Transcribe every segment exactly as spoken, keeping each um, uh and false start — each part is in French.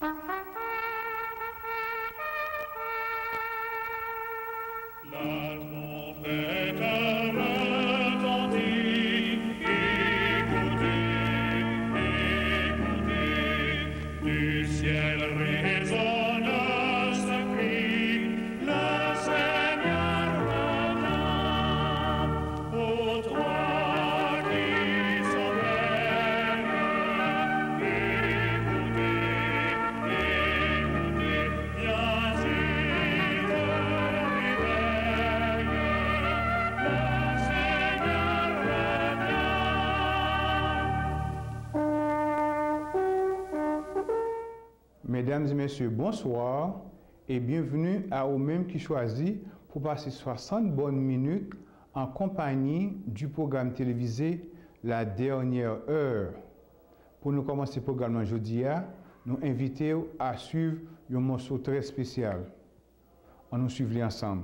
Mesdames et messieurs, bonsoir et bienvenue à vous-même qui choisit pour passer soixante bonnes minutes en compagnie du programme télévisé La Dernière Heure. Pour nous commencer le programme aujourd'hui, nous invitons à suivre un morceau très spécial. On nous suit ensemble.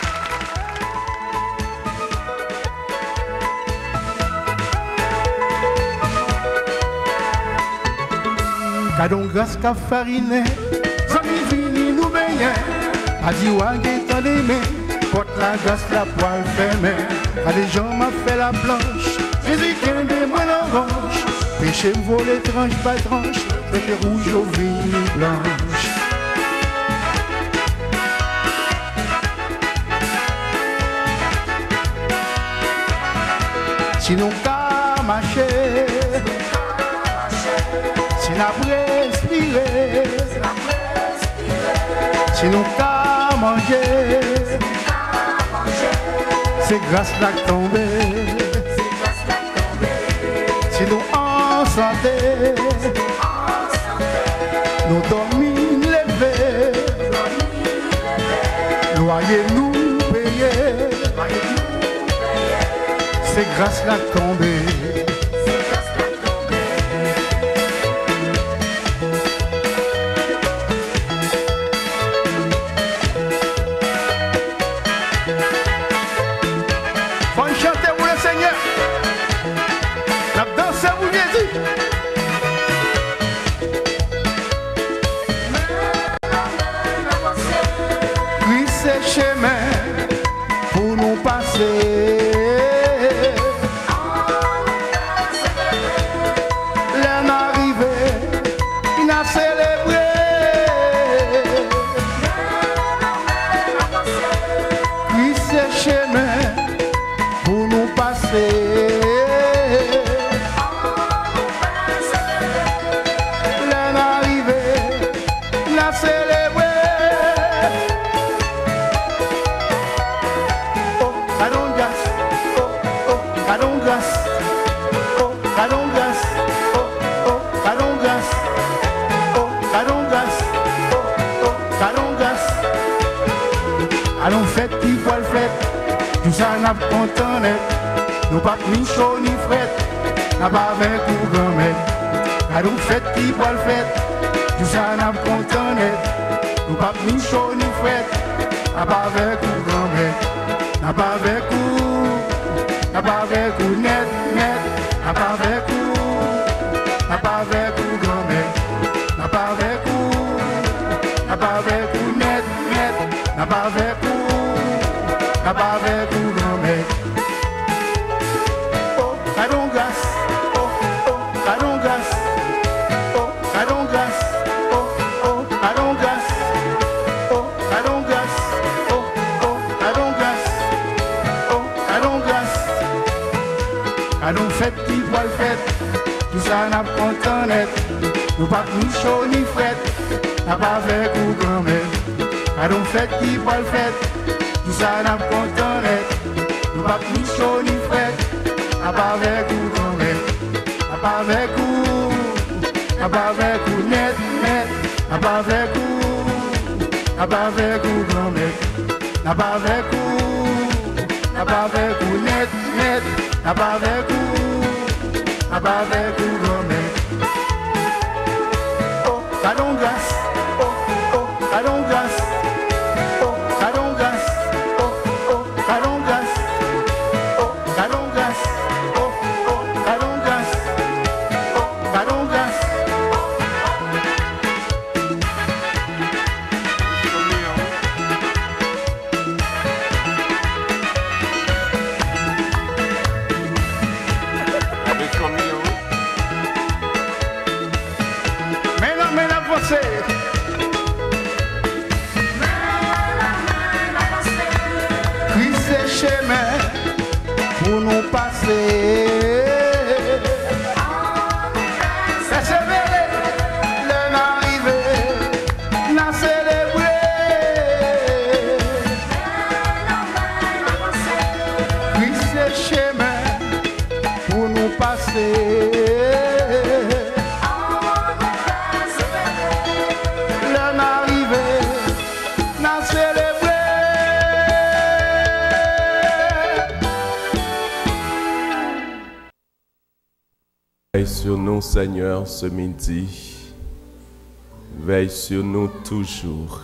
Kadon grâce qu'a fariné, zami vini nous baigner. A dit ouagé tant d'aimer, porte la grâce la poêle fermée. A des gens m'a fait la planche, Jésus qui est moi l'orange. Péché me volé tranche par tranche, péché rouge au vini blanche. Sinon qu'à marcher, si n'a respiré, si nous qu'à manger, c'est grâce à la tombée. Si nous en santé, nous dormons levés, loyer nous payés, c'est grâce à la tombée. Pour nous passer, l'un arrivé, il a célébré. Oui, c'est chemin pour nous passer. L'un arrivé, il a célébré. Allons fête qui voit le fait, tout ça n'a pas content net. Nous pas ni chaud ni fret, n'a pas avec ou grand-mère. Allons fête qui voit le fait, tout ça n'a pas content net. Nous pas ni chaud ni fret, n'a pas avec ou grand-mère. N'a pas avec ou, n'a pas avec ou net, net. N'a pas avec ou, n'a pas avec ou grand-mère. N'a pas avec ou, n'a pas avec ou net, net. N'a pas avec ou, n'a pas avec ou grand-mère. Oh, Kadongas, oh, oh, Kadongas, oh, Kadongas, oh, oh, Kadongas, oh, Kadongas, oh, oh, Kadongas, oh, Kadongas. Kadon fête qui voit le fait, tout ça n'a pas content net. Nous pas ni chaud ni fret, n'a pas avec ou grand-mère. Kadon fête qui voit le fait, tout ça n'a pas content net. Nous pas ni chaud ni fret, n'a pas avec ou grand-mère. N'a pas avec ou, n'a pas avec ou net, net. N'a pas avec ou, n'a pas avec ou grand-mère. N'a pas avec ou, n'a pas avec ou net, net. N'a pas avec ou, n'a pas avec ou grand-mère. Oh, Kadongas, oh, oh, Kadongas. pour nous passer. Veille sur nous, Seigneur, ce midi. Veille sur nous toujours.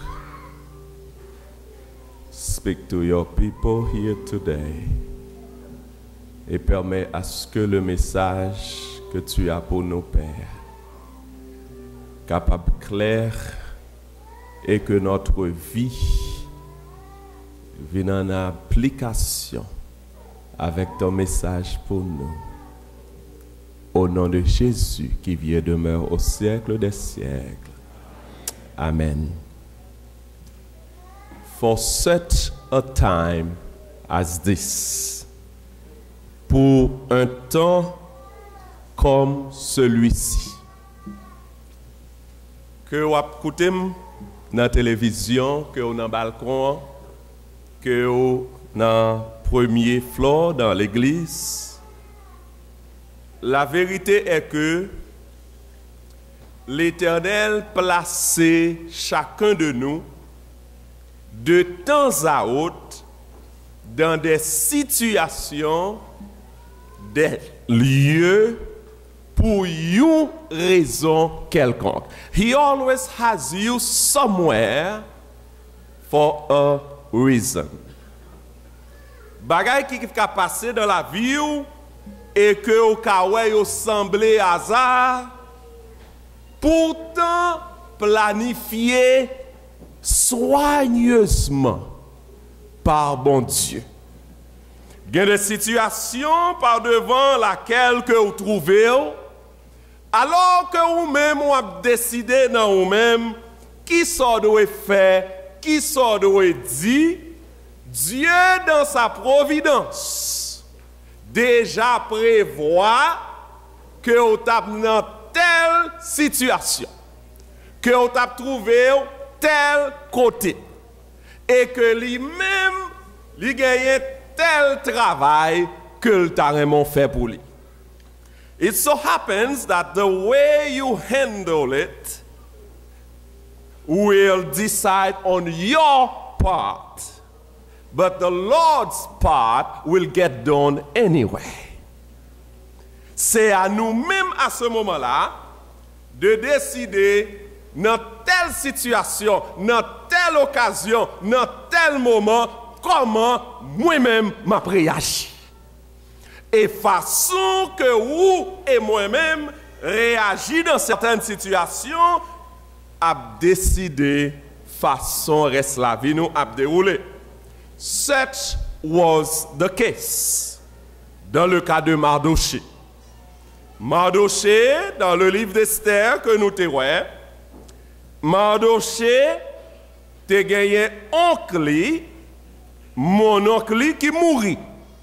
Speak to your people here today. Et permets à ce que le message que tu as pour nos pères, capable clair, et que notre vie vienne en application avec ton message pour nous. Au nom de Jésus qui vit et demeure au siècle des siècles. Amen. For such a time as this, pour un temps comme celui-ci, que vous écoutez dans la télévision, que vous dans le balcon, que vous dans le premier floor dans l'église, la vérité est que l'Éternel plaçait chacun de nous de temps à autre dans des situations, des lieux pour une raison quelconque. He always has you somewhere for a reason. Bagay qui va passer dans la vie et que au cas où il semblait hasard, pourtant planifié soigneusement par bon Dieu. Il y a des situations par devant laquelle que vous trouvez, alors que vous-même vous avez décidé dans vous-même qui ça doit faire, qui ça doit dire, Dieu dans sa providence déjà prévoit que vous avez dans telle situation, que vous avez trouvé tel côté, et que lui-même, lui gagne tel travail que le t'a fait pour lui. It so happens that the way you handle it will decide on your part. But the Lord's part will get done anyway. C'est à nous-mêmes à ce moment-là de décider dans telle situation, dans telle occasion, dans tel moment, comment moi-même m'a réagi. Et façon que vous et moi-même réagissons dans certaines situations, a décidé façon reste la vie nous a déroulé. Such was the case dans le cas de Mardoché. Mardoché, dans le livre d'Esther que nous avons, Mardoché te gagné oncle, mon oncle qui mourit.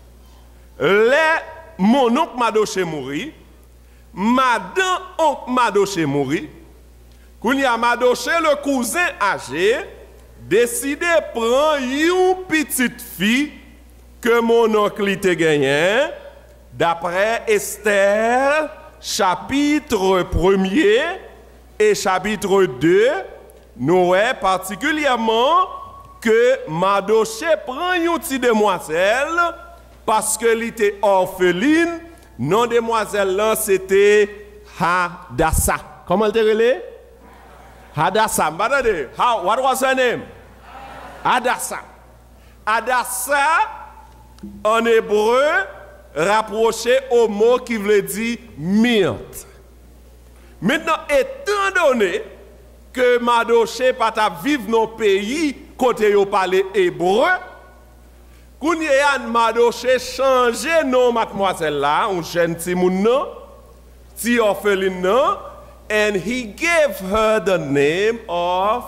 Le mon oncle Mardoché mourit, madame oncle Mardoché mourit. Quand il y a Mardoché, le cousin âgé, décidé de prendre une petite fille que mon oncle te gagné, d'après Esther, chapitre premier et chapitre deux, nous voyons particulièrement que Mardoché prend une petite demoiselle parce qu'elle était orpheline. Non, demoiselle là, c'était Hadassah. Comment elle était? Hadassah. How, what was her name? Hadassah. Hadassah, en hébreu, rapproché au mot qui veut dire myrte. Maintenant, étant donné que Mardoché pas ta vivre dans le pays côté yo parler hébreu, quand y a Mardoché changé nom mademoiselle là, un jeune petit moun nan, petit orpheline nan, and he gave her the name of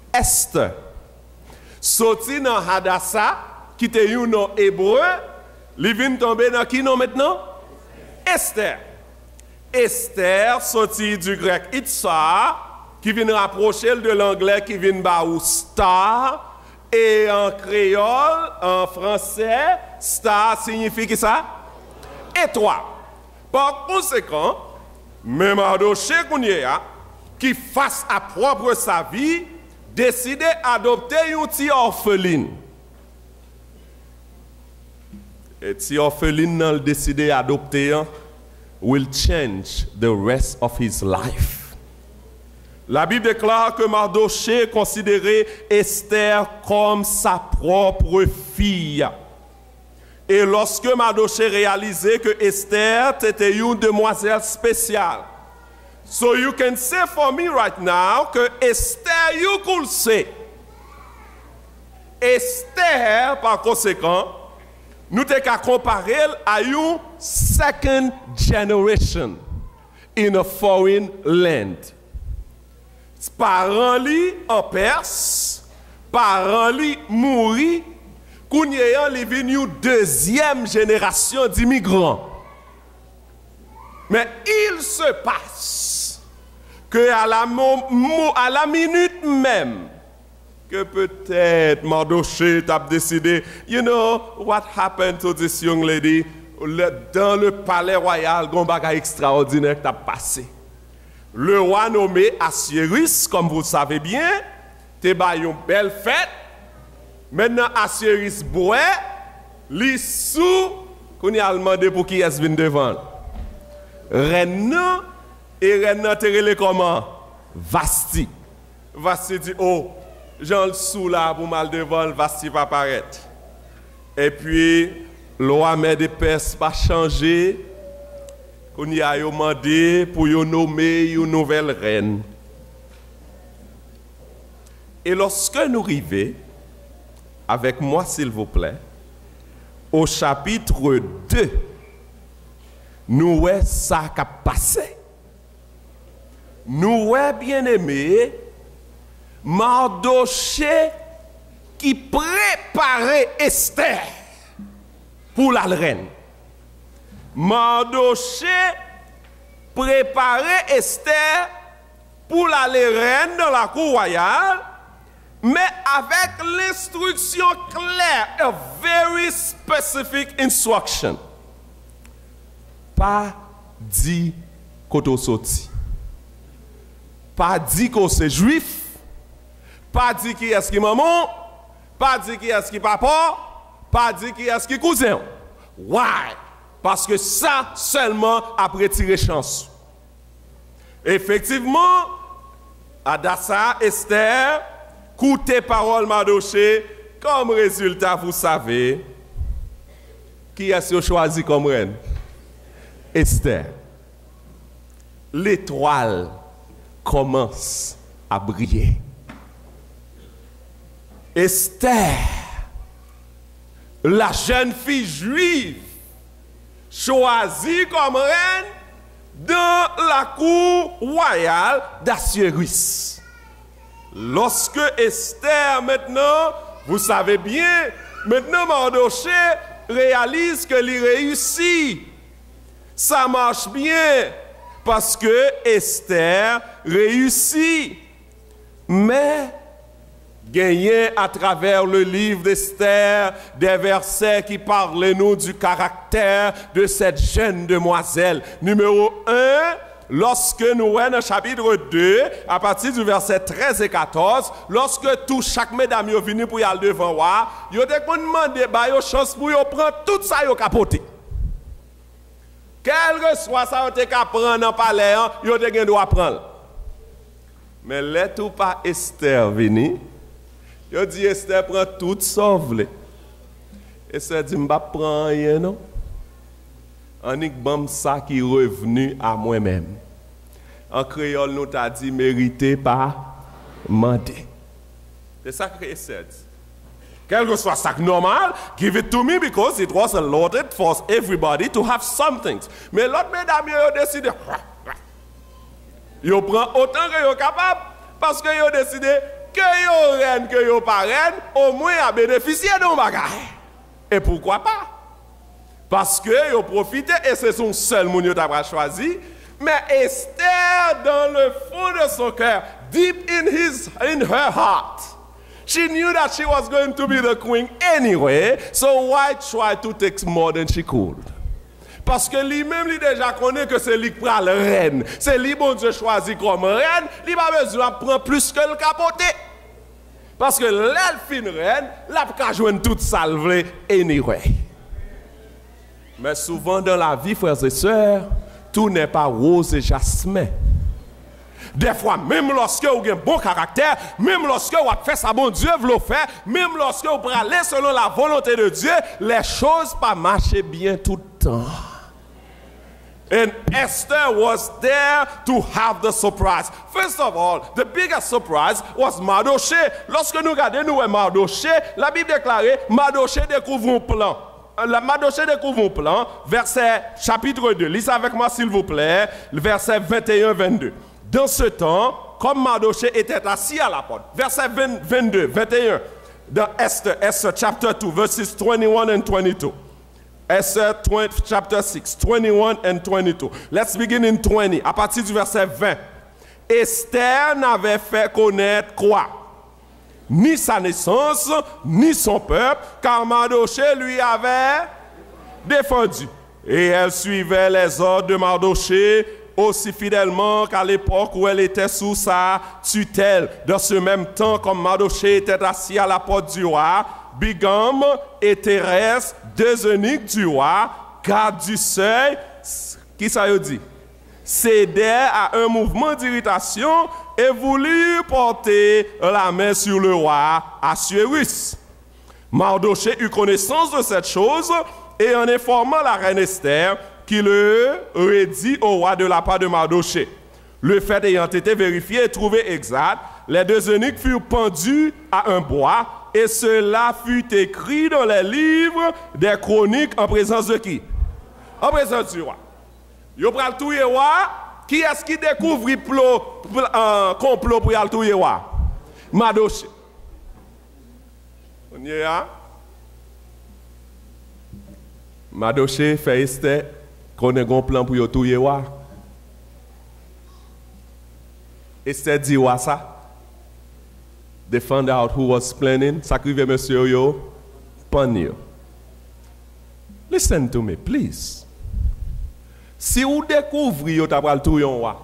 Esther. Sorti dans Hadassah, qui était un nom hébreu, li vient tomber dans qui non maintenant? Esther. Esther, sorti du grec itsa, qui vient rapprocher de l'anglais qui vient baou star, et en créole, en français, star signifie qui ça? Étoile. Par conséquent, même Mardoché qui face à propre sa vie, décide d'adopter une petite orpheline. Et si orpheline n'a décidé d'adopter, will change the rest of his life. La Bible déclare que Mardoché considérait Esther comme sa propre fille. Et lorsque Mardoché réalisait que Esther était une demoiselle spéciale. So you can say for me right now que Esther, you could say. Esther, par conséquent, nous te qu'à comparer à une second generation in a foreign land. Parents li en Perse, parents li mouri, kounyeyan li vini une deuxième génération d'immigrants. Mais il se passe que à la, à la minute même que peut-être Mardoché a décidé, you know what happened to this young lady, dans le palais royal, un bagage extraordinaire qui a passé. Le roi nommé Assuérus, comme vous le savez bien, te ba une belle fête. Maintenant Assuérus boit, li sous, qu'on y a demandé pour qui est venu devant. Reine et reine te relé comment? Vasti. Vasti dit oh, Jean le sous là pour mal devant, Vasti va apparaître. Et puis le roi met des Perses pas changer. Qu'on y a demandé pour y nommer une nouvelle reine. Et lorsque nous arrivons, avec moi s'il vous plaît, au chapitre deux, nous voyons ça qui a passé. Nous voyons bien aimé, Mardoché qui préparait Esther pour la reine. Mardoché préparait Esther pour la reine dans la cour royale, mais avec l'instruction claire, a very specific instruction. Pas dit qu'on est sorti. Pas dit qu'on est juif. Pas dit qui est-ce qui maman. Pas dit qui est-ce qui papa. Pas dit qui est-ce qui cousin. Why? Parce que ça seulement après tirer chance. Effectivement, Adassa, Esther, coûté parole Mardoché, comme résultat, vous savez, qui a choisi comme reine? Esther. L'étoile commence à briller. Esther, la jeune fille juive, choisie comme reine dans la cour royale d'Assuérus. Lorsque Esther, maintenant, vous savez bien, maintenant Mardoché réalise que il réussit. Ça marche bien parce que Esther réussit. Mais gagner à travers le livre d'Esther des versets qui parlent nous du caractère de cette jeune demoiselle. Numéro un, lorsque nous voyons dans le chapitre deux, à partir du verset treize et quatorze, lorsque tout chaque mesdames est venu pour y aller devant moi, ils ont demandé une chance pour prendre tout ça et capoter. Quel que soit ça, ils ont prendre dans le palais, ils ont le droit de prendre. Mais là, tout pas Esther venu. Il dit Esther prend tout sauve. Esther dit m'pa prend rien non. Anik bam ça qui revenu à moi-même. En créole nous t'a dit mérité pas mandé. C'est ça que Esther dit. Quel que soit ça normal, give it to me because it was allotted for everybody to have something. Mais l'autre mesdames ont décidé ils prend autant que ils capable parce que ils ont décidé que yo reine, que yo pas reine, au moins à bénéficier de nos bagages. Et pourquoi pas? Parce que ils ont profité et c'est son seul monde qui a choisi. Mais Esther, dans le fond de son cœur, deep in, his, in her heart, she knew that she was going to be the queen anyway, so why try to take more than she could? Parce que lui-même, lui déjà connaît que c'est lui qui prend la reine. C'est lui, bon Dieu, choisi comme reine. Il n'a pas besoin de prendre plus que le capoté. Parce que l'elfine reine, la peut joindre toute salve anyway. Mais souvent dans la vie, frères et sœurs, tout n'est pas rose et jasmin. Des fois, même lorsque vous avez un bon caractère, même lorsque vous avez fait ça, bon Dieu vous le fait, même lorsque vous parlez selon la volonté de Dieu, les choses pas marchent bien tout le temps. And Esther was there to have the surprise. First of all, the biggest surprise was Mardoché. Lorsque nous regardons nous Mardoché, la Bible déclare Mardoché découvre un plan. La Mardoché découvre un plan, verset chapitre deux. Lisez avec moi s'il vous plaît, verset vingt et un vingt-deux. Dans ce temps, comme Mardoché était assis à la porte, verset vingt-deux, vingt et un, dans Esther, Esther chapter two, verses twenty-one and twenty-two. Esther chapter six, twenty-one and twenty-two. Let's begin in twenty. À partir du verset vingt. Esther n'avait fait connaître quoi? Ni sa naissance, ni son peuple, car Mardoché lui avait défendu. Et elle suivait les ordres de Mardoché aussi fidèlement qu'à l'époque où elle était sous sa tutelle. Dans ce même temps, comme Mardoché était assis à la porte du roi, Bigam et Thérèse, deux eunuques du roi, garde du seuil, qui ça veut dire? Cédèrent à un mouvement d'irritation et voulurent porter la main sur le roi Assuérus. Mardoché eut connaissance de cette chose et en informant la reine Esther, qui le redit au roi de la part de Mardoché. Le fait ayant été vérifié et trouvé exact, les deux eunuques furent pendus à un bois, et cela fut écrit dans les livres des chroniques en présence de qui? En présence du roi. Yo pral touye roi, qui est-ce qui découvre un complot pour y touye roi? Mardoché. On y est là? Mardoché fait Esther qu'on ait un plan pour y touye roi. Esther dit roi ça. They found out who was planning. Sacrifice monsieur yo, pan yo. Listen to me, please. Si vous découvrez yo t'apral tout yon roi,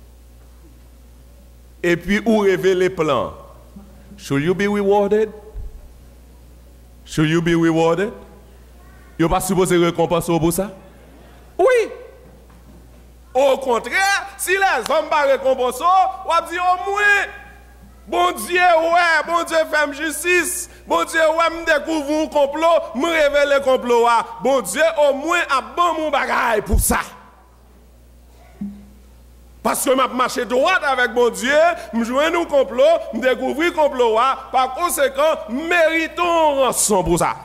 et puis vous révélez le plan, should you be rewarded? Should you be rewarded? Yo pas supposé récompenser pour ça? Oui. Au contraire, si les hommes pas récompensent, on va dire au moins, bon Dieu, ouais, bon Dieu fait justice, bon Dieu, ouais, me découvre un complot, me révèle le complot, bon Dieu, au moins, a bon mon bagaille pour ça. Parce que je marche droit avec mon Dieu, je joue un complot, je découvre le complot, par conséquent, méritons rançon pour ça.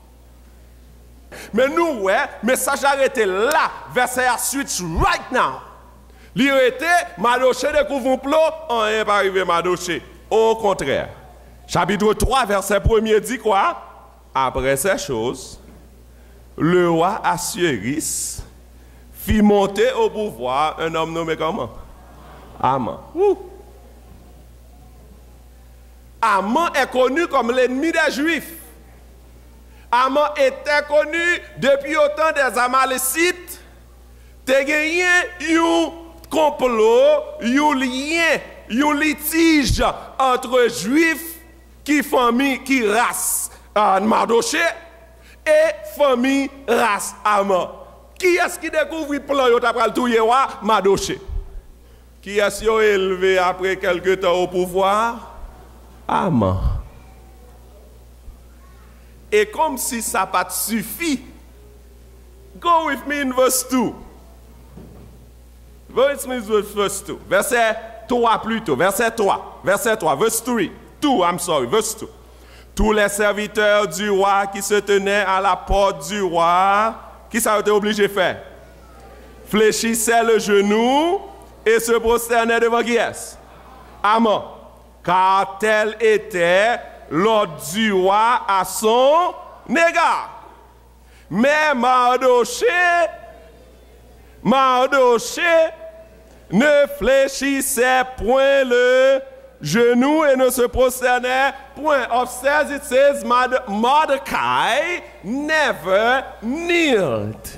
Mais nous, ouais, message arrêté là, verset à suite, right now. L'irrité, Mardoché découvre un plot, on n'est pas arrivé Mardoché. Au contraire. Chapitre trois, verset premier dit quoi? Après ces choses, le roi Assuérus fit monter au pouvoir un homme nommé comment? Haman. Ouh. Haman est connu comme l'ennemi des Juifs. Haman était connu depuis au temps des Amalécites. Te gagné un complot, un lien, un litige entre Juifs qui famille, qui race euh, Mardoché et famille race Haman. Qui est-ce qui découvre le plan yo t'apral touye wa? Mardoché. Qui est-ce qui est élevé après quelque temps au pouvoir? Haman. Et comme si ça n'a pas suffi, go with me in verse two. Go with me in verse two. Verset trois plutôt. Verset trois. Verset trois. Verse three. two, I'm sorry. Verse two. Tous les serviteurs du roi qui se tenaient à la porte du roi, qui ça a été obligé de faire? Fléchissaient le genou et se prosternaient devant qui est-ce? Haman. Car tel était l'ordre du roi à son égard. Mais Mardoché, Mardoché ne fléchissait point le genou et ne se prosternait point. Upstairs it says Mordecai never kneeled.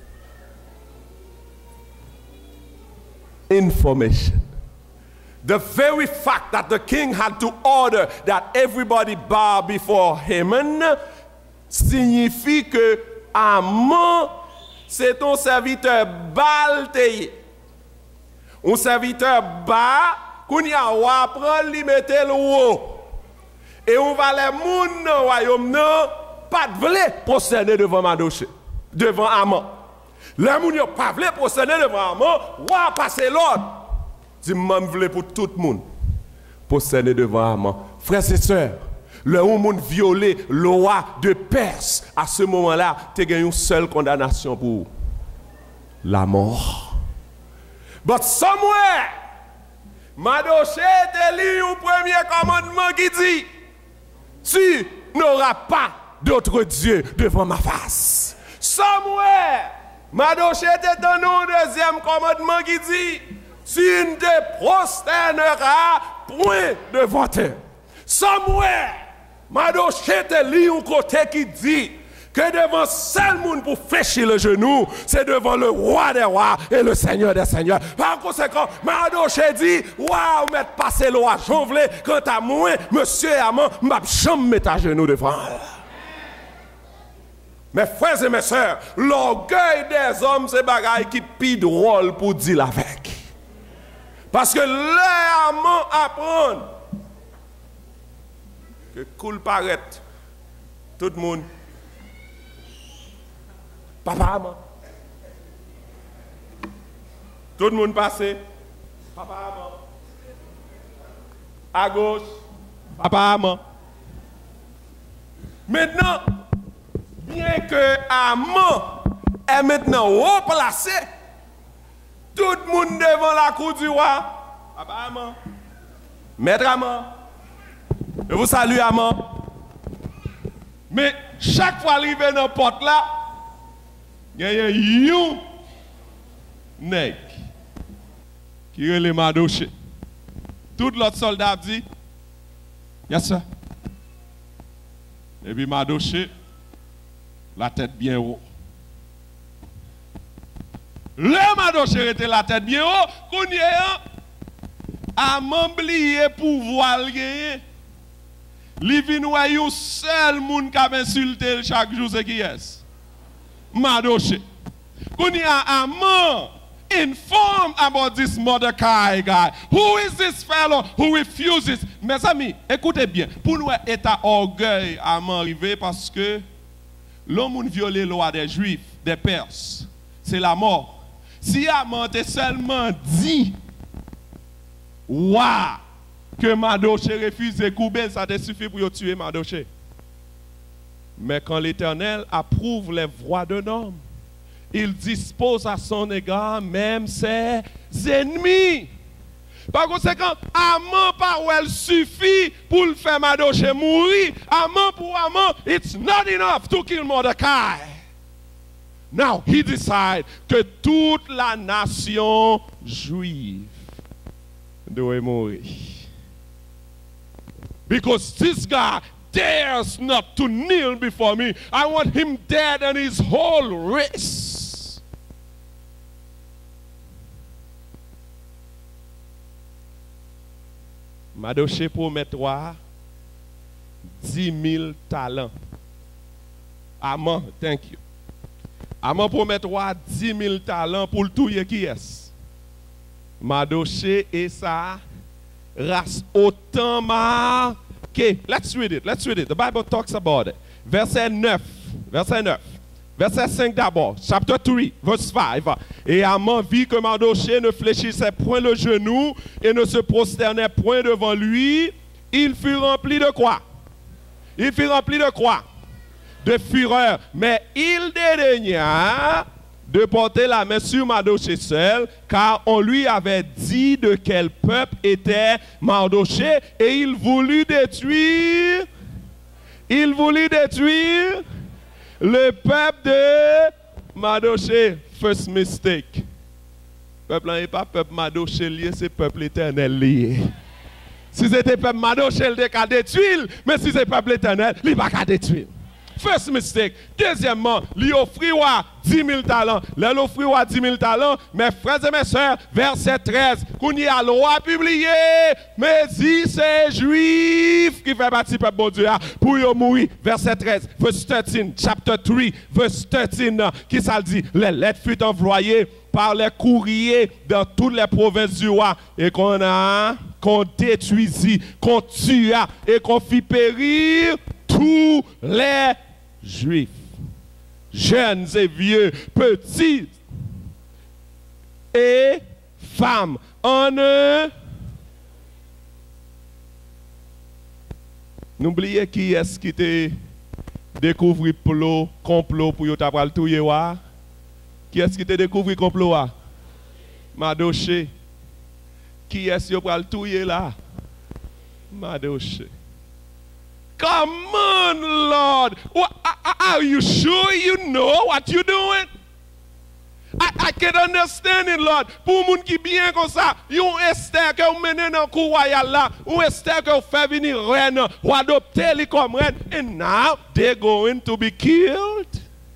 Information. The very fact that the king had to order that everybody bow before Haman signifie que Haman, c'est ton serviteur balteye. Un serviteur bas, qu'on y a ou apprendre, li mette le haut. Et on va les moun dans le royaume, non, pas de vle prosterner devant Mardoché, devant Haman. Les moun yo pas vle prosterner devant Haman, ou a passer l'ordre. Si m'en vle pour tout le monde, prosterner devant Haman. Frères et sœurs, le monde violé le roi de Perse, à ce moment-là, tu as une seule condamnation pour la mort. But somewhere, Mardoché te lit un premier commandement qui dit, tu n'auras pas d'autre Dieu devant ma face. Somewhere, Mardoché te donne un deuxième commandement qui dit, tu ne te prosterneras point devant eux. Somewhere, Mardoché te lit un côté qui dit que devant seul monde pour fléchir le genou, c'est devant le roi des rois et le seigneur des seigneurs. Par conséquent, Mardoché dit, waouh, mettre passer le roi, j'en voulais, quant à moi, monsieur Haman, m'a jamais mettre à genoux devant. Mes frères et mes sœurs, l'orgueil des hommes, c'est bagaille qui pis drôle pour dire avec. Parce que là, Haman apprend que cool paraît, tout le monde. Papa Haman. Tout le monde passé. Papa Haman. À gauche. Papa Haman. Maintenant, bien que Haman est maintenant haut placé, tout le monde devant la cour du roi. Papa Haman. Maître Haman. Je vous salue Haman. Mais chaque fois qu'il arrive dans la porte là, il y a un nèg qui est le Mardoché. Tout l'autre soldat dit, yes sir. Et puis Mardoché, la tête bien haut. Le Mardoché était la tête bien haut, qu'on y est à m'oublier pouvoir le gagner. Li vin wè yon seul moun qui a insulté chaque jour, c'est qui est? Mardoché. When you are Haman informed about this Mordecai guy, who is this fellow who refuses? Mes amis, écoutez bien. Pour nous, état orgueil Haman arrivé parce que l'homme violé le roi des Juifs, des Perses, c'est la mort. Si Haman était seulement dit, waouh, que Mardoché refuse de couper, ça te suffit pour tuer Mardoché. Mais quand l'Éternel approuve les voies d'un homme, il dispose à son égard même ses ennemis. Par conséquent, Haman par où elle suffit pour le faire Mardoché mourir. Haman pour Haman, it's not enough to kill Mordecai. Now he decide que toute la nation juive doit mourir. Because this guy dares not to kneel before me. I want him dead and his whole race. Mardoché promet toi dix mille talents. Haman, thank you. Haman promet toi dix mille talents pour le tout qui est. Mardoché et sa race autant marquée. Let's read it. Let's read it. The Bible talks about it. Verset neuf. Verset neuf. Verset cinq d'abord. Chapter three, verse five. Et Haman vit que Mardoché ne fléchissait point le genou et ne se prosternait point devant lui. Il fut rempli de quoi? Il fut rempli de quoi? De fureur. Mais il dédaigna de porter la main sur Mardoché seul, car on lui avait dit de quel peuple était Mardoché, et il voulut détruire, il voulut détruire Le peuple de Madoché, first mistake. Peuple n'est pas peuple Madoché lié, c'est peuple éternel lié. Si c'était peuple Madoché, il était qu'à détruire, mais si c'est peuple éternel, il n'est pas qu'à détruire. First mistake. Deuxièmement, lui offrir dix mille talents. Lui offrir dix mille talents, mes frères et mes sœurs, verset treize, qu'on y a loi publié, mais si c'est juif qui fait partie du peuple bon Dieu, pour y mourir, verset treize, verse treize, chapter trois, verse treize, qui ça dit, les lettres furent envoyées par les courriers dans toutes les provinces du roi, et qu'on a, qu'on détruisit, qu'on tua, et qu'on fit périr tous les Juifs, jeunes et vieux, petits et femmes, en eux. N'oubliez qui est-ce qui te découvert le complot pour t'avoir le touyer. Qui est-ce qui te découvert le complot? Madoché. Qui est-ce qui a le touyer là? Madoché. Come on, Lord. Are you sure you know what you're doing? I, I can understand it, Lord. Pour les gens qui bien comme ça, yon Esther que vous menez dans le cour royal là, ou Esther que vous faites venir reine, ou adopter les comme reine, and now they're going to be killed.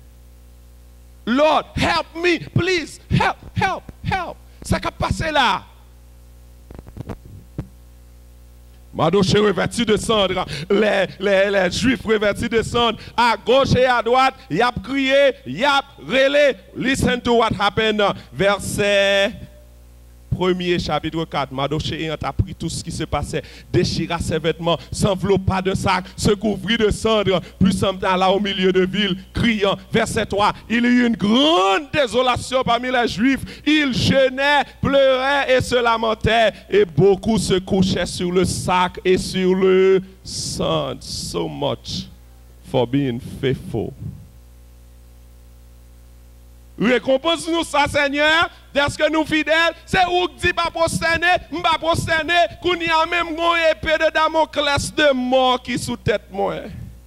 Lord, help me, please, help, help, help. Ça qui passe là. Madoché revêtu de cendre, les, les, les juifs revêtus de cendre, à gauche et à droite, y a crié, y a relé. Listen to what happened. Verset premier, chapitre quatre. Madoché ayant appris tout ce qui se passait, déchira ses vêtements, s'enveloppa de sac, se couvrit de cendre, puis s'en alla au milieu de ville, criant. Verset trois. Il y eut une grande désolation parmi les juifs. Ils jeûnaient, pleuraient et se lamentaient, et beaucoup se couchaient sur le sac et sur le cendre. So much for being faithful. Récompense-nous ça, Seigneur, parce que nous fidèles, c'est où que dit pas prosterner, pas prosterner, qu'on y a même une épée de Damoclès de mort qui sous tête moi.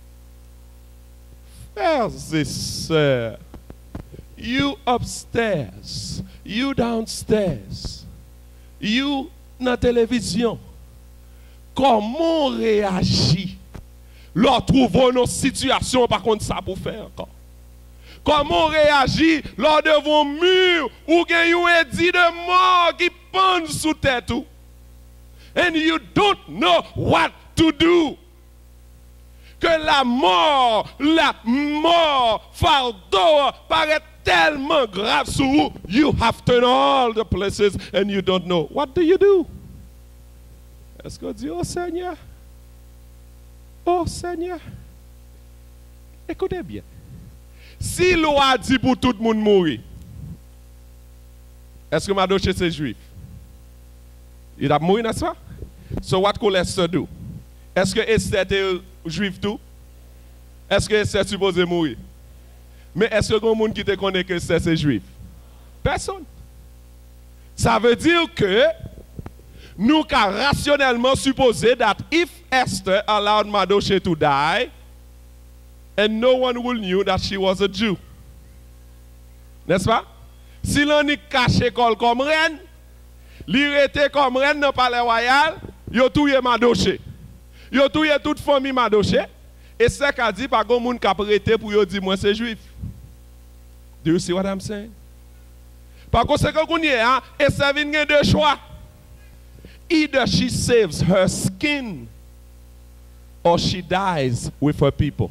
Frères et sœurs, you upstairs, you downstairs, you dans la télévision, comment on réagit? Leur trouvons nos situations, par contre, ça pour faire encore. Comment on réagit lors de vos murs où il y a un édit de mort qui pend sous tête? And you don't know what to do. Que la mort, la mort, fardeau paraît tellement grave sur vous. You have turned all the places and you don't know. What do you do? Est-ce qu'on dit, oh Seigneur, oh Seigneur, écoutez bien. Si l'on a dit pour tout le monde mourir, est-ce que Madoché c'est juif? Il a mouru, n'est-ce pas? So what could Esther do? Est-ce que Esther était juif tout? Est-ce que Esther est supposé mourir? Mais est-ce que quelqu'un qui te connaît que Esther c'est juif? Personne. Ça veut dire que nous avons rationnellement supposé that if Esther allowed Madoché to die, and no one will knew that she was a Jew. N'est-ce pas? Si l'on y caché comme reine, li rete comme reine dans le palais royal, yo touye Madoché. Yo touye toute famille Madoché. Et c'est qu'a dit par gon moun ka prêté pour yo dire moi c'est juif. Do you see what I'm saying? Par conséquent qu'on y est, hein, et ça vient de deux choix. Either she saves her skin or she dies with her people.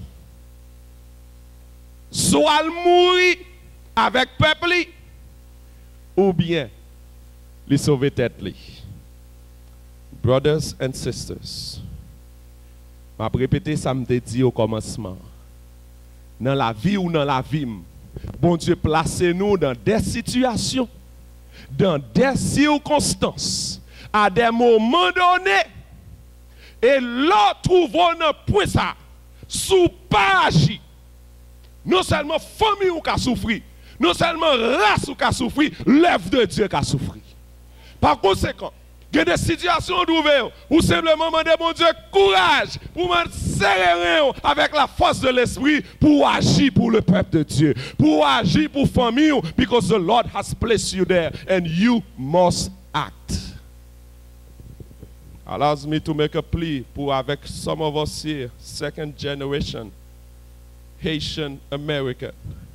Soit elle mourit avec peuple ou bien les sauver tête. Brothers and sisters, je vais répéter ça me dit au commencement. Dans la vie ou dans la vie, bon Dieu place nous dans des situations, dans des circonstances, à des moments donnés, et là trouvons un point ça, sous pas agir. Non seulement famille ou qu'a souffri, non seulement race ou qu'a souffri, l'œuvre de Dieu qu'a souffri. Par conséquent, Il y a des situations ouvertes ou simplement demander mon Dieu courage pour me serrer avec la force de l'esprit pour agir pour le peuple de Dieu, pour agir pour la famille, because the Lord has placed you there and you must act. Allows me to make a plea pour avec some of us here, second generation, Haitian American.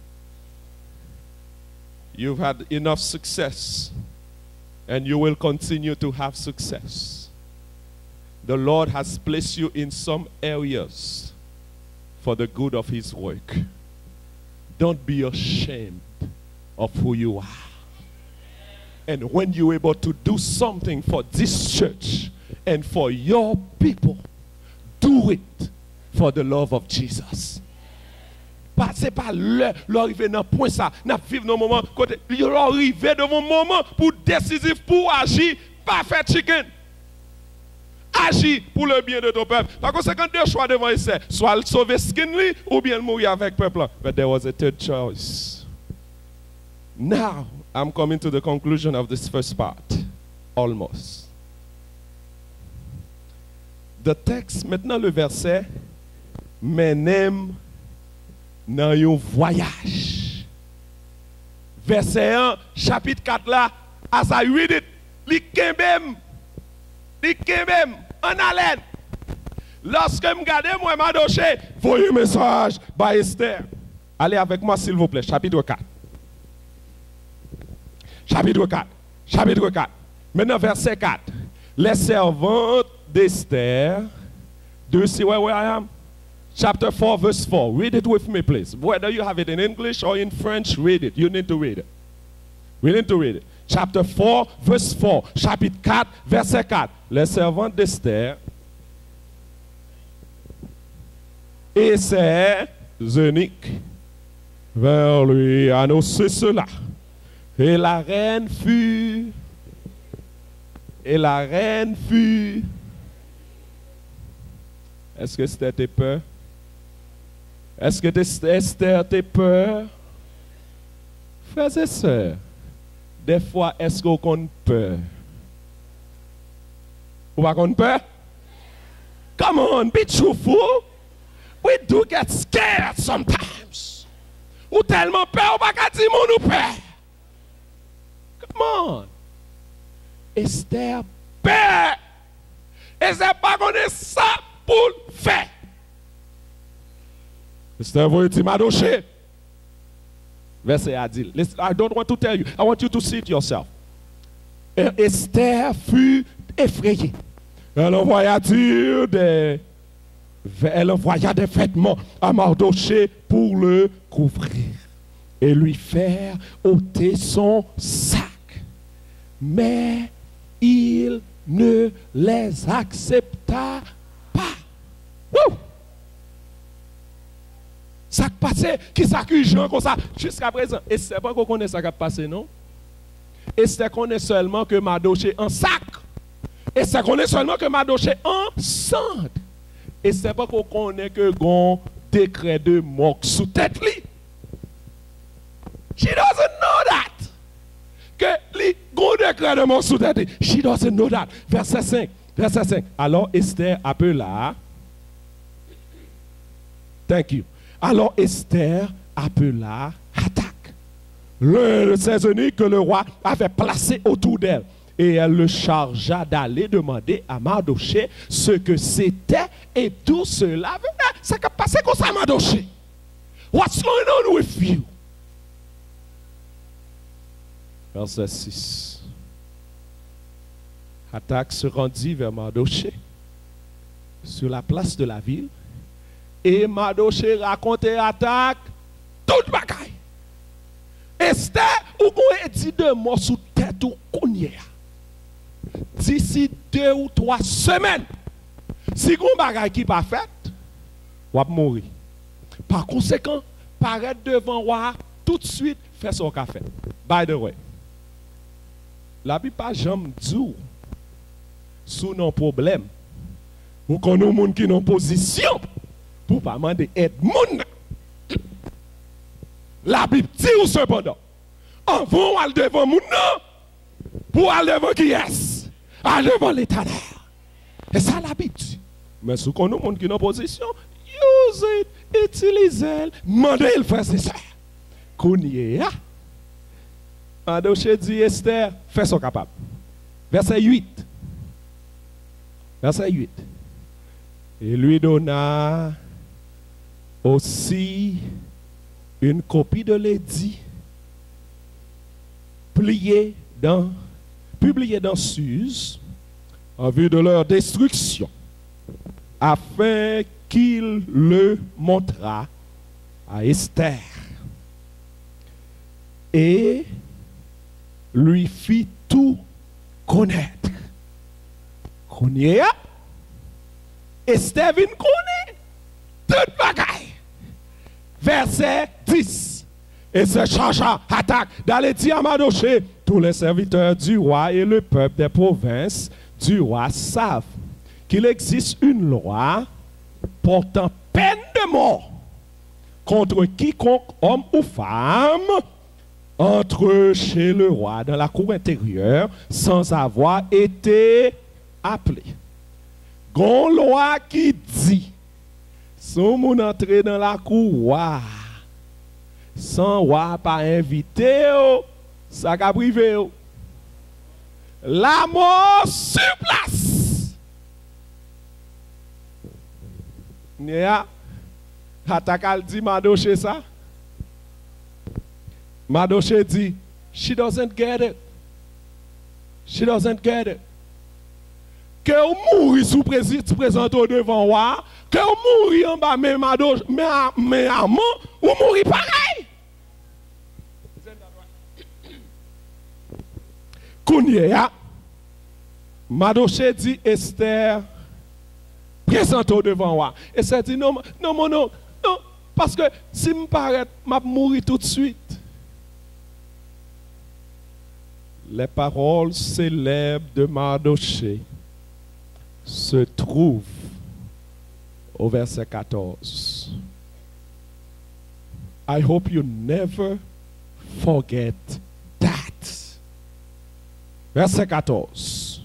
You've had enough success. And you will continue to have success. The Lord has placed you in some areas for the good of His work. Don't be ashamed of who you are. And when you're able to do something for this church and for your people, do it for the love of Jesus. Ce n'est pas l'arrivée dans point ça. Nous vivons dans un moment, l'arrivée dans un moment pour décisif, pour agir, pas faire chicken. Agir pour le bien de ton peuple. Par conséquent, deux choix devant ici. Soit le sauver skin lui, ou bien mourir avec le peuple. But there was a third choice. Now, I'm coming to the conclusion of this first part. Almost. The text, maintenant le verset, menem dans un voyage. Verset un, chapitre quatre là, as I read it, li kembem, li kembem, en haleine. Lorsque je regarde, moi, je m'adoche, voyez un message by Esther. Allez avec moi, s'il vous plaît, chapitre quatre. Chapitre quatre, chapitre quatre. Maintenant, verset quatre. Les servantes d'Esther, do you see where, where I am? Chapter four, verse four. Read it with me, please. Whether you have it in English or in French, read it. You need to read it. We need to read it. Chapter four, verse four. Chapitre quatre, verset quatre. Les servantes d'Esther et ses eunuques vers lui annoncer cela. Et la reine fut, et la reine fut. Est-ce que c'était peur? Est-ce que Esther t'es peur? Frères et sœurs, des fois, est-ce qu'on compte peur? Ou pas compte peur? Come on, be truthful. We do get scared sometimes. Ou tellement peur, ou pas qu'à dire mon nous peur. Come on. Esther peur. Esther pas connaît ça pour faire. Esther voyait Madoché. Verset a dit. I don't want to tell you. I want you to see it yourself. Et Esther fut effrayée. Elle envoya dire des elle envoya des vêtements à Mardoché pour le couvrir et lui faire ôter son sac. Mais il ne les accepta pas. Woo! Ça qui passé, qui s'accuse comme ça jusqu'à présent. Et c'est pas qu'on connaît ça qui a passé, non? Et c'est qu'on est seulement que Mardoché en sac. Et c'est qu'on est seulement que Mardoché enceinte. Et c'est pas qu'on connaît que gon décret de mort sous tête li. She doesn't know that. Que li gon décret de mort sous tête li. She doesn't know that. Verset cinq. Verset cinq. Alors Esther appela. Thank you. Alors Esther appela Hatak, l'un de ses eunuques que le roi avait placé autour d'elle. Et elle le chargea d'aller demander à Mardoché ce que c'était et tout cela. Ça a passé comme ça, Mardoché. What's going on with you? Verset six. Hatak se rendit vers Mardoché sur la place de la ville. Et Mardoché racontait Hatak toute bagaille. Esther, ou qu'on dit deux mots sous tête ou qu'on y est. D'ici deux ou trois semaines, si on bagaille qui pas fait, on va mourir. Par conséquent, paraître devant moi tout de suite, faire son café. By the way, la Bible pas jamais dit sous nos problèmes. Ou qu'on a des gens qui sont en position pour pas demander aide moun. La Bible dit cependant, en vont aller devant moun pour aller devant qui est. à devant l'éternel. Et ça l'habitude. Mais ce qu'on a monde qui est en position, use it, utilisez-le, demandez-le, frère, c'est ça. Qu'on y est, Mardochée dit Esther, fais son capable. Verset huit. Verset huit. Et lui donna aussi une copie de l'édit pliée dans, publiée dans Suse en vue de leur destruction, afin qu'il le montrât à Esther et lui fit tout connaître. Connaît, Esther vient connaître toute bagaille. Verset dix. Et se chargea, attaque, d'aller dire à Mardochée, tous les serviteurs du roi et le peuple des provinces du roi savent qu'il existe une loi portant peine de mort contre quiconque, homme ou femme, entre chez le roi dans la cour intérieure sans avoir été appelé. Gon loi qui dit, si on entre dans la cour roi, sans roi pas invité, ça va privé. La mort sur place. Nia, attaque dit Mardochée ça. Mardochée dit, she doesn't get it. She doesn't get it. Que vous mourrez sous présent devant roi, que vous mourrez en bas, mais Mardochée, mais amant, vous mourrez pareil. Kounia, Mardochée dit Esther, présente-toi devant roi. Esther dit non, non, non, non, non, parce que si je m'arrête, je vais mourir tout de suite. Les paroles célèbres de Mardochée se trouvent au verset quatorze. I hope you never forget that. Verset quatorze.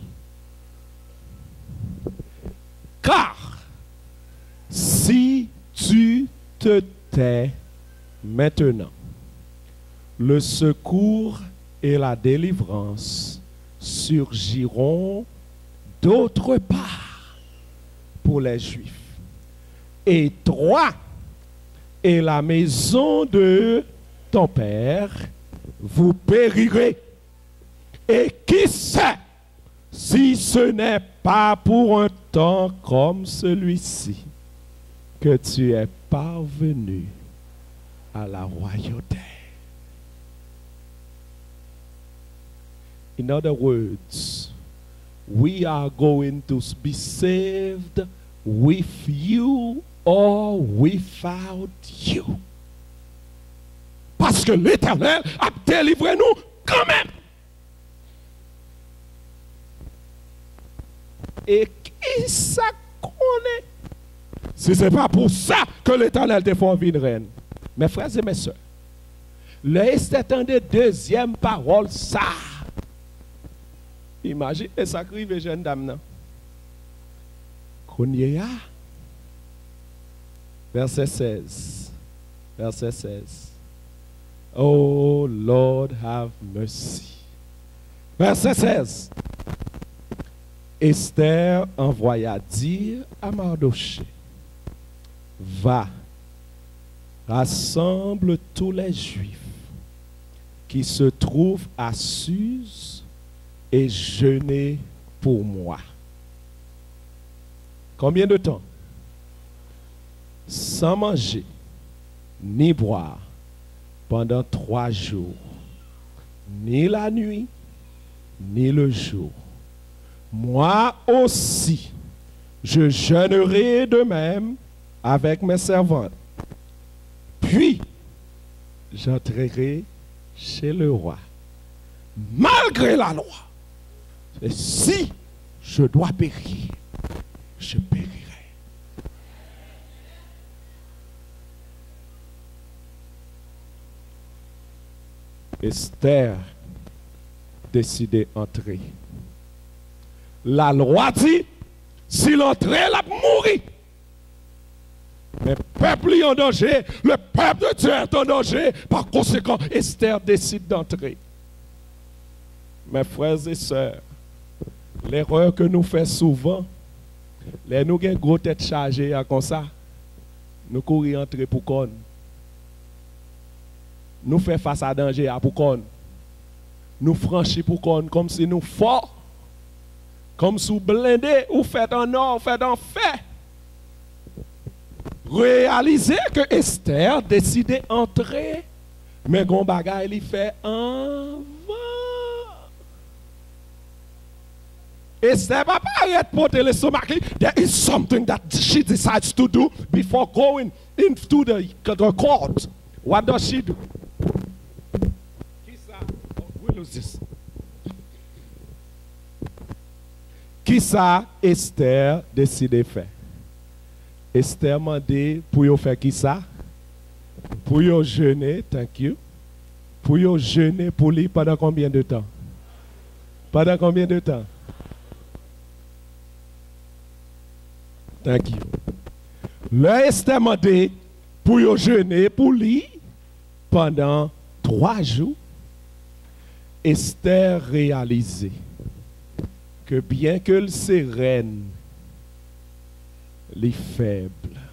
Car si tu te tais maintenant, le secours et la délivrance surgiront d'autre part pour les Juifs. Et toi et la maison de ton père, vous périrez. Et qui sait si ce n'est pas pour un temps comme celui-ci que tu es parvenu à la royauté. In other words, we are going to be saved with you or without you. Parce que l'Éternel a délivré nous quand même. Et qui ça connaît? Si ce n'est pas pour ça que l'Éternel te fait une reine. Mes frères et mes soeurs, le attendez deuxième parole ça. Imagine et ça crive jeune dame. Kounia. Verset seize. Verset seize. Oh Lord, have mercy. Verset seize. Esther envoya dire à Mardochée, va, rassemble tous les Juifs qui se trouvent à Suse et jeûnez pour moi. Combien de temps? Sans manger ni boire pendant trois jours, ni la nuit, ni le jour. Moi aussi, je jeûnerai de même avec mes servantes. Puis, j'entrerai chez le roi, malgré la loi. Et si je dois périr, je périrai. Esther décidait d'entrer. La loi dit, si l'entrée la mourir. Mais le peuple est en danger, le peuple de Dieu est en danger. Par conséquent, Esther décide d'entrer. Mes frères et sœurs, l'erreur que nous faisons souvent, les nous avons une grosse tête chargée comme ça, nous courons entrer pour qu'on. Nous faisons face à danger pour qu'on. Nous franchissons pour qu'on, comme si nous forts, comme si nous blindés, ou faites en or, ou faites en fait. Réaliser que Esther décide d'entrer, mais gon bagay il fait avant. Esther va pas arrêter pour le stomac. There is something that she decides to do before going into the, the court. What does she do? Qui ça? Oh, we lose this. Qui ça Esther décide de faire? Esther m'a dit pour yo faire qui ça? Pour yo jeûner, thank you. Pour yo jeûner pour lui pendant combien de temps? Pendant combien de temps? Thank you. Le Esther m'a dit pour yo jeûner pour lui pendant trois jours. Esther réalisé que bien que le sereine, les faibles,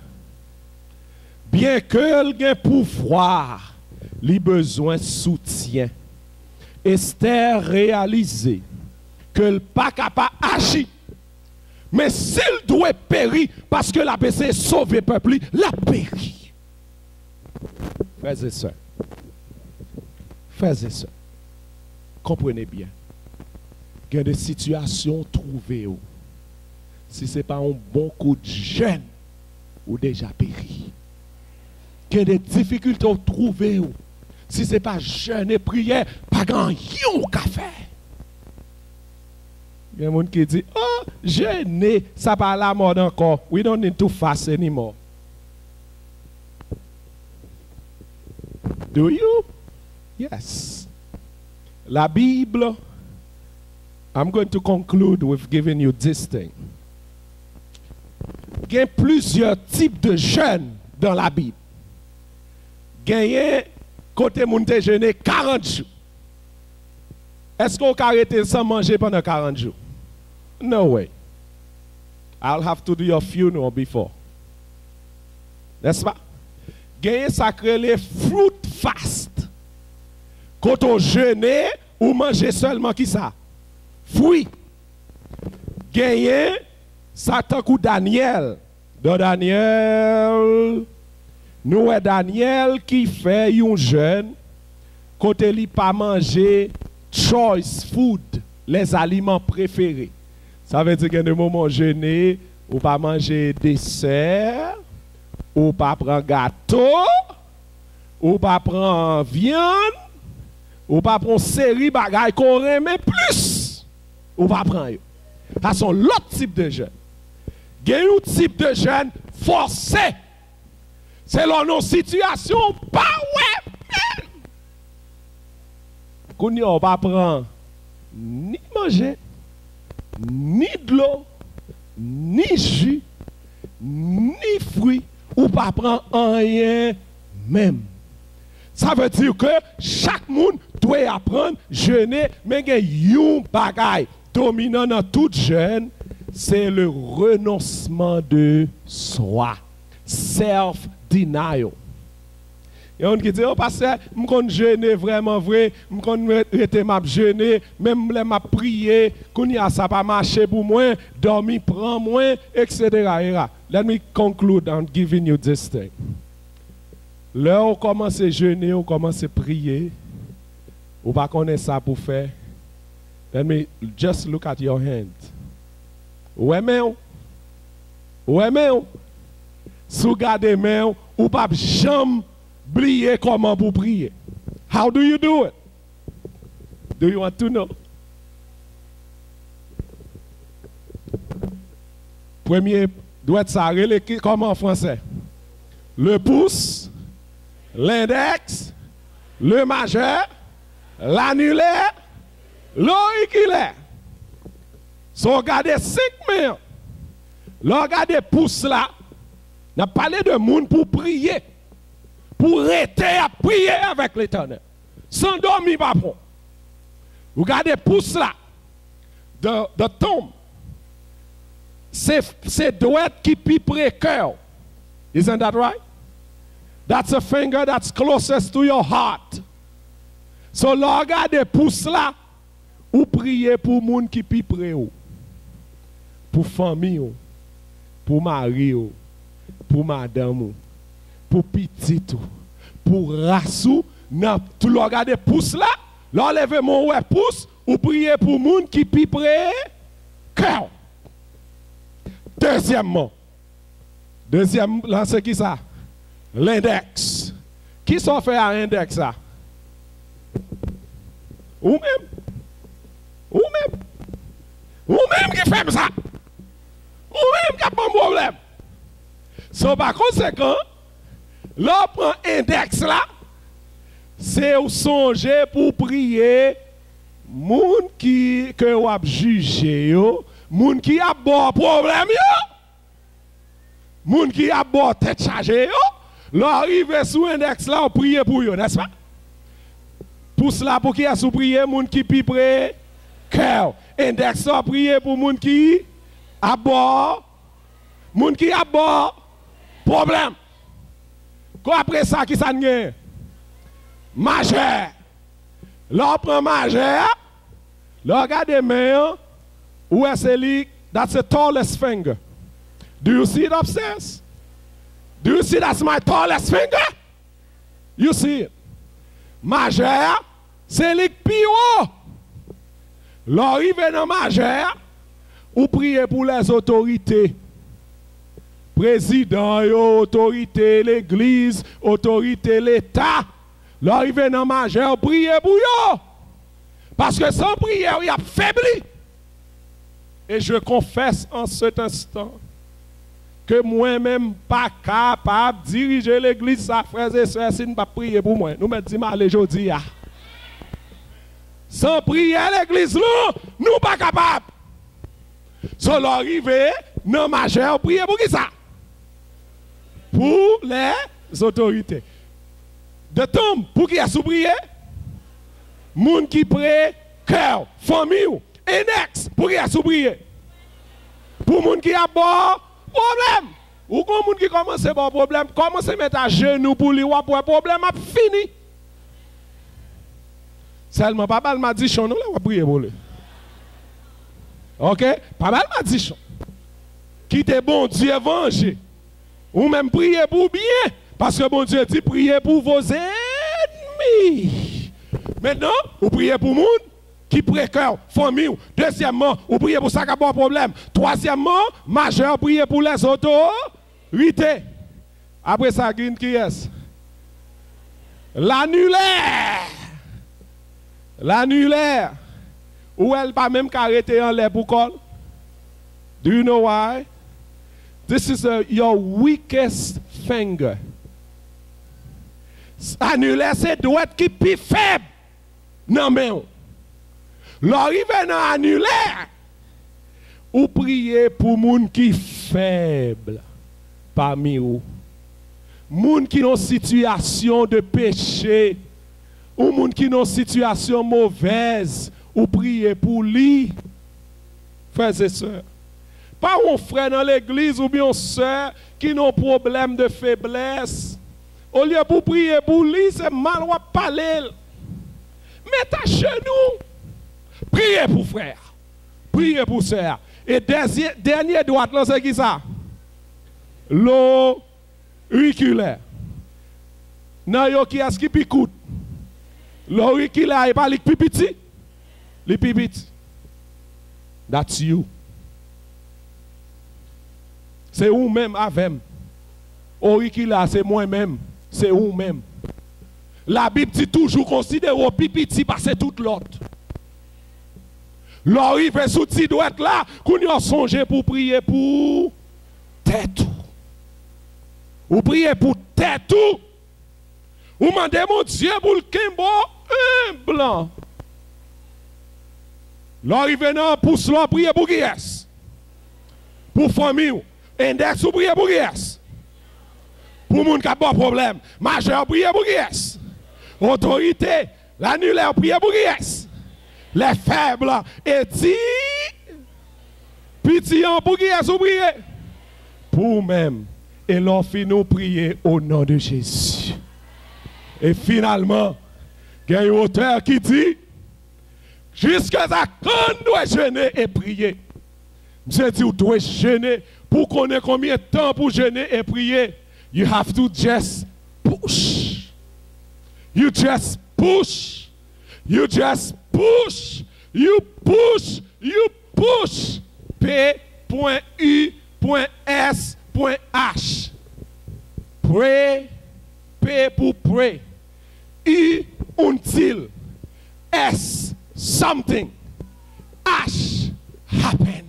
bien que ait pouvoir, les besoins soutien, Esther réalisé que le pas capable d'agir. Mais s'il doit périr parce que la P C sauve le peuple, la périt. Frères et sœurs, frères et sœurs, comprenez bien. Il y a des situations trouvées. Si ce n'est pas un bon coup de jeûne, ou déjà péri. Il y a des difficultés à trouver. Si ce n'est pas jeûne et prière, pas grand yon qu'à faire. Il y a des gens qui disent, oh, jeûner, ça pas la mode encore. We don't need to fast anymore. Do you? Yes. La Bible, I'm going to conclude with giving you this thing. Il y a plusieurs types de jeûnes dans la Bible. Il y a côté moun te jeûner quarante jours. Est-ce qu'on peut arrêter sans manger pendant quarante jours? No way. I'll have to do your funeral before. N'est-ce pas? Il y a sacré les fruit fast. Quand on jeûne, ou manger seulement qui ça? Fruit. Il y a Satan ou Daniel. Dans Daniel, nous avons Daniel qui fait un jeûne, côté li pas manger choice food, les aliments préférés. Ça veut dire qu'il y a des moments jeûner, ou pas manger dessert, ou pas prendre gâteau, ou pas prendre viande, ou pas prendre série bagaille qu'on aime plus, ou pas prendre. Ça sont l'autre type de jeûne. Il y a un type de jeûne forcé. C'est là nos situations pas ouais. Qu'on n'y a pas prendre ni manger, ni de l'eau, ni jus, ni fruits, ou pas prendre rien même. Ça veut dire que chaque monde doit apprendre jeûner, mais il y a un bagage dominant dans tout jeûne. C'est le renoncement de soi. Self-denial. Il y a un qui dit, oh, pasteur, je me jeûner vraiment vrai, je me jeûner, même je me prier, quand ça pas marché pour moi, dormir prend moi, et cetera. Let me conclude on giving you this thing. Là, on commence à jeûner, on commence à prier, on va connaître ça pour faire. Let me just look at your hand. Ouais, mais, ouais, mais, sous garder main, ou pas jamais oublier comment vous prier. How do you do it? Do you want to know? Premier, doit être ça, comment en français? Le pouce, l'index, le majeur, l'annulaire, l'auriculaire. So regardez cinq mains. Là, regardez pouce là. On a parlé de monde pour prier. Pour rester à prier avec l'Éternel. Sans dormir, pas bon. Regardez pouce là. De, de tombe. C'est droite qui pipe le cœur. Isn't that right? That's a finger that's closest to your heart. So, là, regardez pouce là. Ou prier pour monde qui pipe ou. Pour famille ou. Pour mari ou. Pour madame ou. Pour petit ou. Pour race ou. Non, tout le regardez pouce là. Là, levez mon ouais pouce. Ou prier pour monde qui pipe cœur. Deuxièmement. Deuxième, là, c'est qui ça? L'index. Qui s'en fait à l'index ça? Ou même? Ou même? Ou même qui fait ça? Ou même qui a pas de problème? So, par conséquent, là, on prend index là, c'est au songer pour prier, moun qui que ou a jugé yo, moun qui a bon problème yo, moun qui a bon tête chargée yo, là arrive sous index là, on prie pour yo, n'est-ce pas? Pour cela, pour qui a sous prier, moun qui pi près cœur. Index là, prier pour moun qui a bon, moun qui a bon problème. Quoi après ça, qui ça n'est? Majeur. Là, on prend majeur. Là, regardez main. Où est-ce que that's the tallest finger. Do you see it upstairs? Do you see that's my tallest finger? You see it. Majeur, c'est le plus haut. Là, arrivé dans majeur, ou priez pour les autorités. Président, yo, autorité, l'église, autorité, l'État. L'arrivée dans majeur, priez pour yo. Parce que sans prière, il y a faibli. Et je confesse en cet instant que moi-même pas capable de diriger l'église, ça, frères et sœurs, si nous ne pas prier pour moi. Nous me disons, allez, je dis, ah. Sans prier l'église, là, nous pas capables. Sans l'arrivée, dans majeur, priez pour qui ça? Pour les autorités. De tombe, pour qui a soubrié? Moun qui prêt, cœur, famille, index, pour qui a soubrié? Pour moun qui a bon problème. Ou quand moun qui commence à bon problème, commence à mettre à genoux pour lui, ou pour un problème a fini. Seulement, pas mal m'a dit, nous là, on va prier pour lui. Ok? Pas mal m'a dit, qui te bon Dieu venger. Ou même prier pour bien. Parce que bon Dieu dit priez pour vos ennemis. Maintenant, vous priez pour le monde qui précœur, famille. Deuxièmement, vous priez pour ça qui a bon problème. Troisièmement, majeur, priez pour les autorités. Après ça, qui est? L'annulaire. L'annulaire. Ou elle pas même arrêter en l'air pour col. Do you know why? This is a, your weakest finger. Annulaire, c'est droite qui est plus faible. Non, mais l'arrivée dans annulaire, ou priez pour moun qui faible parmi vous. Moun qui dans situation de péché, ou moun qui dans situation mauvaise, ou priez pour lui. Frères et sœurs. Pas un frère dans l'église ou bien une soeur qui ont un problème de faiblesse. Au lieu de prier pour lui, c'est mal ou parler. Mettez à genoux. Priez pour frère. Priez pour sœur. Et dernier, dernier droite, c'est qui ça? L'auriculaire. Non, yo qui est-ce qui picoute? L'auriculaire, il pas les pipiti. Les pipiti. That's you. C'est vous-même avec. Auriculaire, c'est moi-même. C'est vous-même. La Bible dit toujours considérer au pipiti parce que tout l'autre. L'arrivée sous ti doit être là, qu'on y a songé pour prier pour tête. Ou prier pour tête. Ou demandez mon Dieu pour le kimbo un blanc. L'arrivée dans pousse l'on prier pour qui est? Pour famille. Index ou prier pour qui est? Pour moun qui a pas problème. Majeur prier pour qui est? Autorité, l'annulaire prier pour qui est? Les faibles et dit petit pour qui est ou prier? Pour même. Et l'on finit nous prier au nom de Jésus. Et finalement, il y a un auteur qui dit jusqu'à ce qu'on doit jeûner et prier. Je dis, vous devez jeûner pour connaître combien de temps pour jeûner et prier. You have to just push. You just push. You just push. You push. You push. P.U.S.H. Pray. P pour pray. I until. S something. H happen.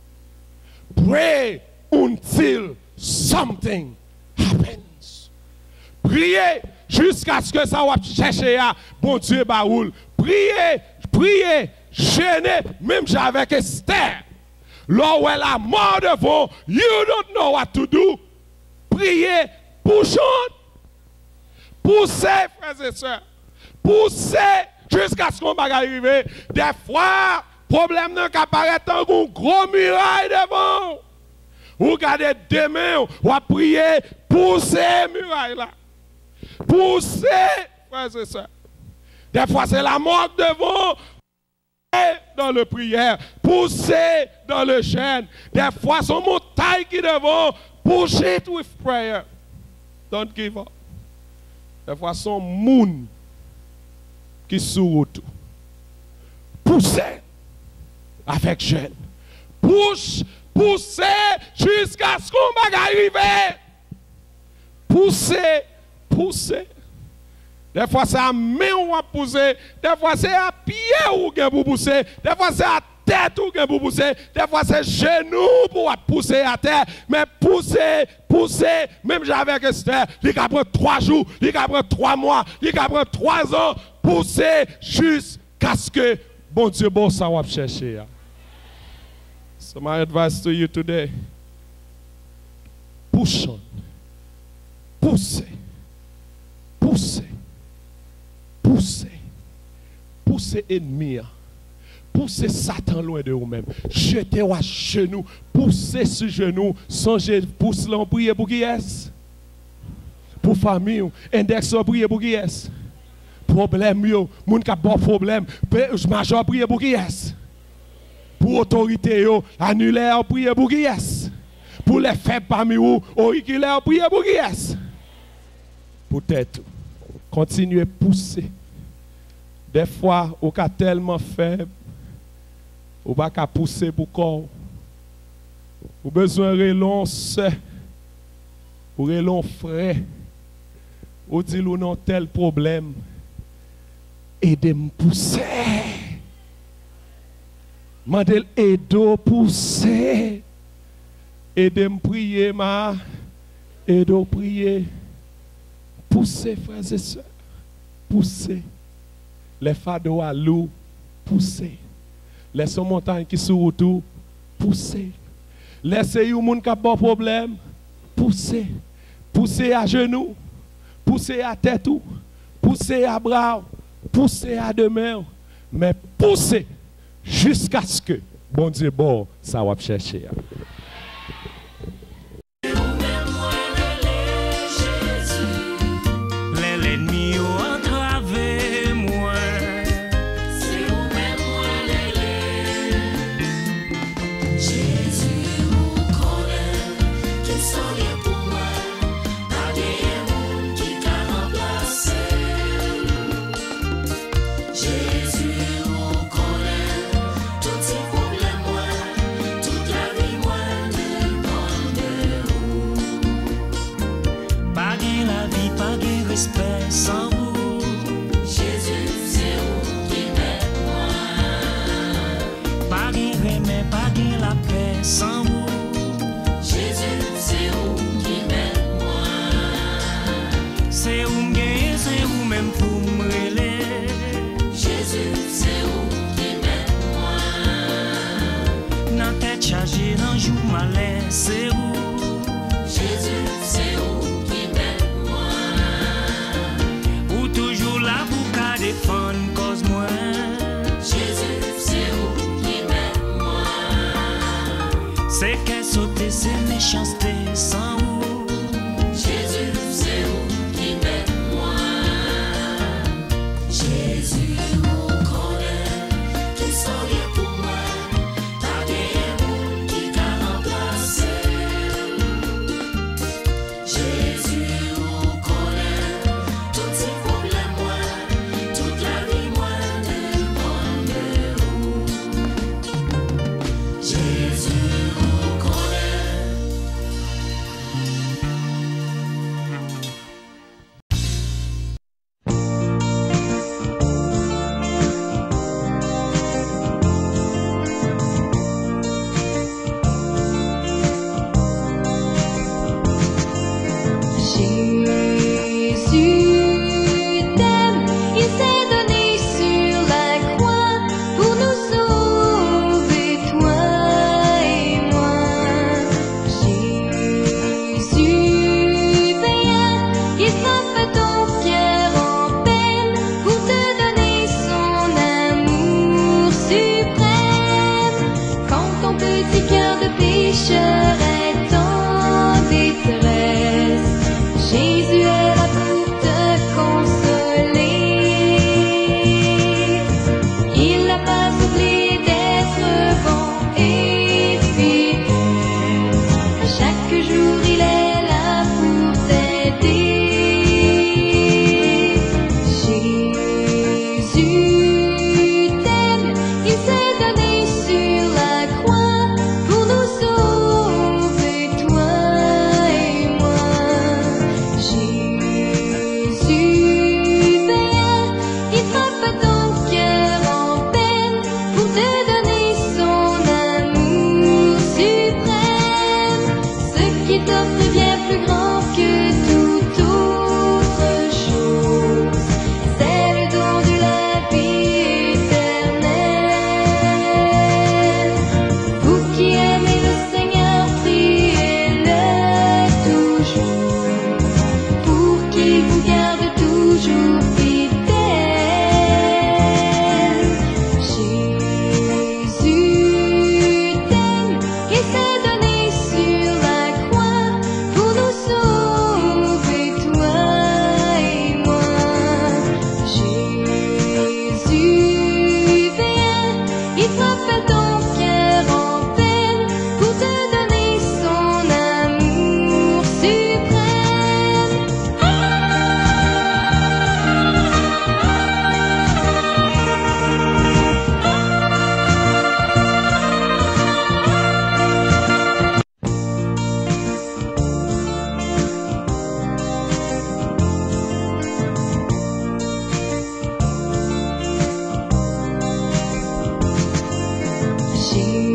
Pray until something happens. Priez jusqu'à ce que ça va chercher à bon Dieu baoul. Priez, priez, jeûnez, même avec Esther. Là où elle a mort devant, you don't know what to do. Priez, poussez, poussez, frères et sœurs. Poussez jusqu'à ce qu'on va arriver. Des fois, problème n'a qu'apparaître dans un gros muraille devant. Vous regardez demain, vous priez, poussez muraille là. Poussez, frères et sœurs. Des fois, c'est la mort devant. Dans le prière, poussez dans le jeûne. Des fois, c'est une montagne qui devant. Push it with prayer. Don't give up. Des fois, c'est un monde qui sourit tout. Poussez avec jeûne. Pousse, poussez jusqu'à ce qu'on va arriver. Poussez, poussez. Des fois, c'est à main ou à pousser. Des fois, c'est à pied ou pour pousser. Des fois, c'est à tête ou pour pousser. Des fois, c'est genou pour pousser à terre. Mais pousser, pousser, même avec Esther, il va prendre trois jours, il va prendre trois mois, il va prendre trois ans. Pousser jusqu'à ce que bon Dieu, bon, ça va chercher. So my advice to you today, push on. Poussez. Poussez. Poussez. Poussez ennemi. Poussez Satan loin de vous-même. Jetez-vous à genoux. Poussez sur genoux. Songez, poussez l'en prier pour qui est-ce? Pour famille. Index prier pour qui est-ce? Problème yo. Moun ka bon problème. Major prier pour qui est-ce? Pour autorité yo. Annulaire prier pour qui est-ce? Pour les faibles parmi vous. Auriculaire prier pour qui est-ce? Peut-être. Continuez à pousser. Des fois, vous êtes tellement faible, vous ne pouvez pas pousser pour le corps. Vous avez besoin de relon sœur, ou relon frère. Vous dites nous non tel problème. Aidez-moi pousser. Mandez aidez pousser. Aidez-moi prier ma. Aidez-moi prier. Poussez, frères et sœurs. Poussez. Les fardeaux à l'eau. Poussez. Les montagnes qui sont autour. Poussez. Laissez les gens qui ont des problèmes. Poussez. Poussez à genoux. Poussez à tête. Poussez à bras. Poussez à deux mains. Mais poussez jusqu'à ce que, bon Dieu, bon, ça va chercher. Jésus, on connaît tous ces problèmes, toute la vie, moi. aller, c'est où? Jésus, c'est où qui m'aime moi? Ou toujours là pour qu'à défendre cause moi? Jésus, c'est où qui m'aime moi? C'est qu'elle saute ses méchancetés sans où? Jésus, c'est où qui m'aime moi? Jésus, mon connaît, qui sont liés pour moi, t'as des mots qui t'a remplacé. Jésus, mon connaît, tous ces problèmes, moi, toute la vie, moi, dépend de vous. Jésus, mon connaît. Jésus t'aime, il s'est donné sur la croix pour nous sauver, toi et moi. Jésus paya, il frappe ton cœur en peine pour te donner son amour suprême. Quand ton petit cœur de pécheur est en détresse, Jésus est là pour te consoler. Il n'a pas oublié d'être bon et fidèle. Chaque jour il est là pour t'aider. Jésus t'aime, il s'est donné sur la croix pour nous sauver, toi et moi. Jésus paya, il frappe ton cœur en peine pour te donner son amour suprême. Ce qui t'offre est bien plus grand que toute autre chose. C'est le don de la vie éternelle. Vous qui aimez le Seigneur, priez-le toujours, pour qu'il vous garde toujours fidèle. Jésus t'aime, il s'est donné sur la croix pour nous sauver, toi et moi. Jésus paya, il frappe ton cœur en peine pour te donner son amour suprême. Jésus